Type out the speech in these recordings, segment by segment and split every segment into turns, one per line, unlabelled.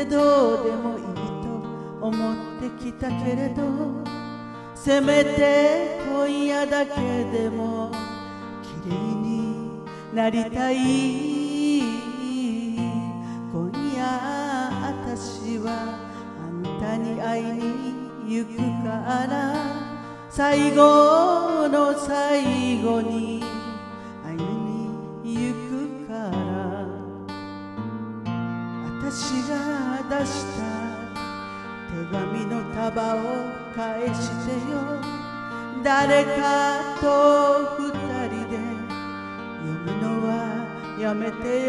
てどうでもいいと思ってきたけれど、せめて今夜だけでも綺麗になりたい。今夜私はあんたに会いに行くから、最後の最後に会いに行くから。私が出した手紙の束を返してよ。誰かと二人で読むのはやめてよ。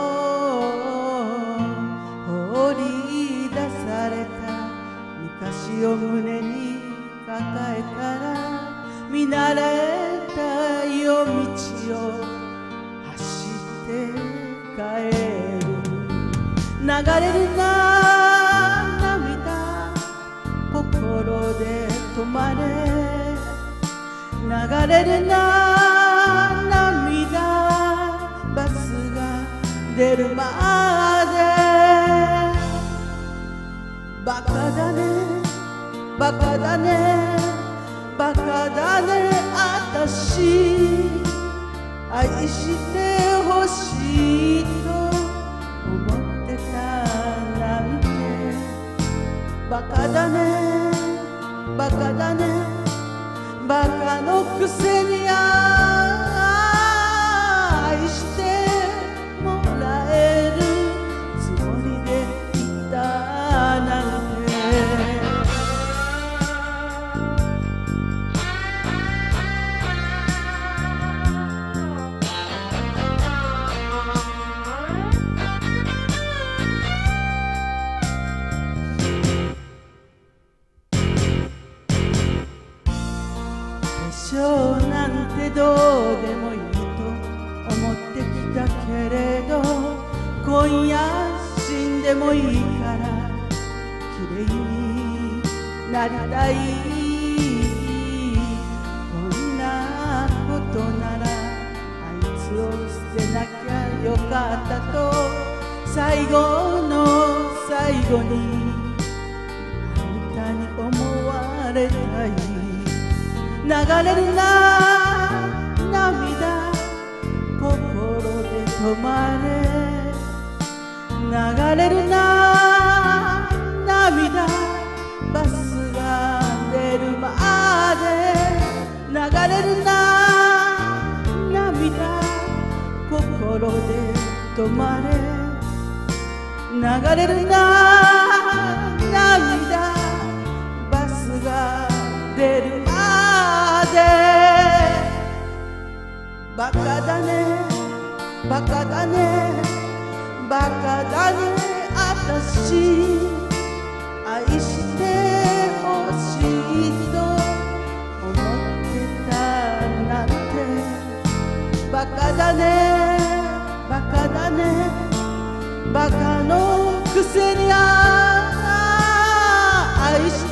放り出された昔を胸に抱えたら、見慣れた夜道を走って帰る。流れるな涙、心で止まれ。流れるな涙、バスが出るまで。バカだねバカだねバカだね、あたし愛してほしいと思ってたなんて。バカだねバカだねバカのくせに愛してもらえるつもりでいたなんて。化粧なんてどうでもいいと思ってきたけれど、今夜死んでもいいから綺麗になりたい。こんなことならあいつを捨てなきゃよかったと、最後の最後にあんたに思われたい。流れるな涙、心で止まれ。流れるな涙、バスが出るまで。流れるな涙、心で止まれ。流れるな涙、バスが出るまで。バカだねバカだねバカだね、あたし愛してほしいと思ってたなんて。バカだねバカだねバカのくせに愛して